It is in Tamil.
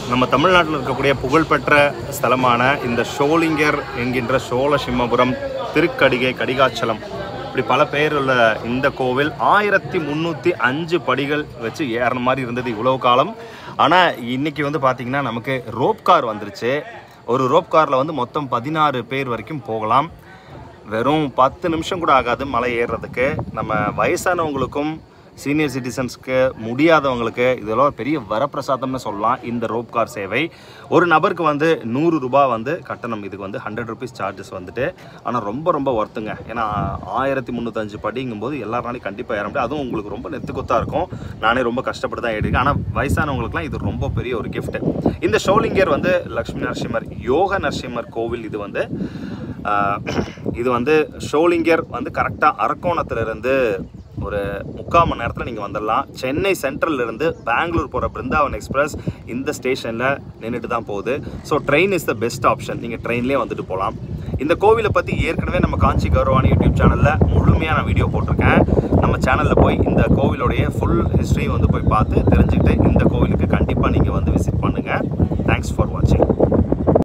நம்ம தமிழ்நாட்டில் இருக்கக்கூடிய புகழ்பெற்ற ஸ்தலமான இந்த ஷோலிங்கர் என்கின்ற சோழசிம்மபுரம் திருக்கடிகை கடிகாச்சலம் இப்படி பல பேர் உள்ள இந்த கோவில் 1305 படிகள் வச்சு ஏறுற மாதிரி இருந்தது இவ்வளவு காலம். ஆனால் இன்றைக்கி வந்து பார்த்திங்கன்னா நமக்கு ரோப் கார் வந்துருச்சு. ஒரு ரோப் காரில் வந்து மொத்தம் 16 பேர் வரைக்கும் போகலாம். வெறும் 10 நிமிஷம் கூட ஆகாது மலை ஏறுறதுக்கு. நம்ம வயசானவங்களுக்கும் சீனியர் சிட்டிசன்ஸ்க்கு முடியாதவங்களுக்கு இதெல்லாம் பெரிய வரப்பிரசாதம்னு சொல்லலாம். இந்த ரோப் கார் சேவை ஒரு நபருக்கு வந்து 100 ரூபாய் வந்து கட்டணம். இதுக்கு வந்து 100 ருபீஸ் சார்ஜஸ் வந்துட்டு. ஆனால் ரொம்ப ஒர்த்துங்க. ஏன்னா 1305 படிங்கும்போது எல்லாருனாலையும் கண்டிப்பாக ஏற முடியும். அதுவும் உங்களுக்கு ரொம்ப நெத்துக்குத்தாக இருக்கும். நானே ரொம்ப கஷ்டப்பட்டு தான் ஏறிருக்கேன். ஆனால் வயசானவங்களுக்குலாம் இது ரொம்ப பெரிய ஒரு கிஃப்ட். இந்த ஷோலிங்கர் வந்து லக்ஷ்மி நரசிம்மர் யோக நரசிம்மர் கோவில். இது வந்து ஷோலிங்கர் வந்து கரெக்டாக அரக்கோணத்திலிருந்து ஒரு 3/4 மணி நேரத்தில் நீங்கள் வந்துடலாம். சென்னை சென்ட்ரல்லேருந்து பெங்களூர் போகிற பிருந்தாவன் எக்ஸ்பிரஸ் இந்த ஸ்டேஷனில் நின்றுட்டு தான் போகுது. So train is the best option. நீங்கள் ட்ரெயின்லேயே வந்துட்டு போகலாம். இந்த கோவிலை பற்றி ஏற்கனவே நம்ம காஞ்சி கௌரவாணி யூடியூப் சேனலில் முழுமையாக நான் வீடியோ போட்டிருக்கேன். நம்ம சேனலில் போய் இந்த கோவிலுடைய ஃபுல் ஹிஸ்ட்ரியை வந்து போய் பார்த்து தெரிஞ்சுக்கிட்டு